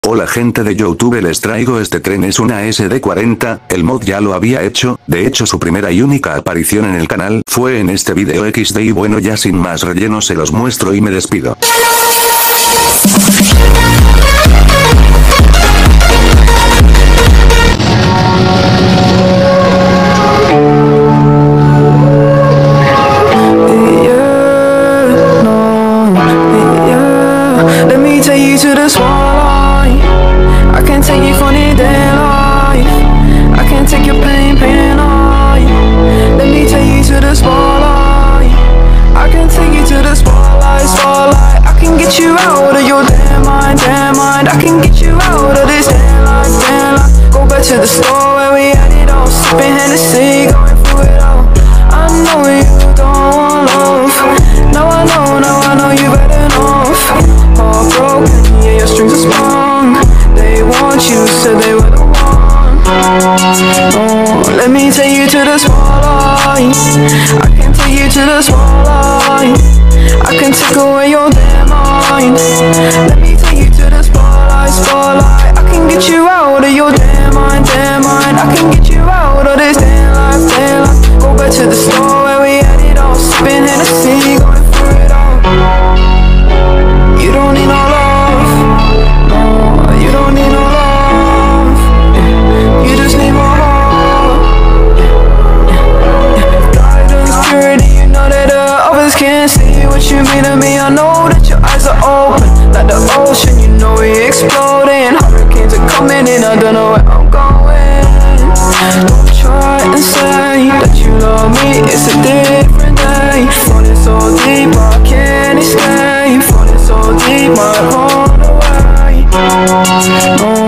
Hola gente de YouTube, les traigo este tren, es una SD40, el mod ya lo había hecho, de hecho su primera y única aparición en el canal fue en este video XD y bueno, ya sin más relleno se los muestro y me despido. You out of your damn mind, I can get you out of this damn life. Go back to the store where we had it all, sipping Hennessy, going through it all. I know you don't want love. Now I know you better know. Heartbroken, yeah, your strings are sprung. They want you, said they were the one. Oh, let me take you to the spotlight. I can take you to the spotlight. I can take away your damn mind. Let me take you to the spotlight. I can get you out of your damn mind. I can get you out of this damn life. Go back to the store where we had it all, sipping Hennessy, going through it all. You don't need no love, no, you don't need no love. You just need my heart. Guidance, purity, you know that others can't see what you mean to me. I know that your eyes are open, like the ocean, you know we exploding. Hurricanes are coming in, I don't know where I'm going. Don't try and say that you love me, it's a different day. Falling so deep, I can't escape. Falling so deep, I run away.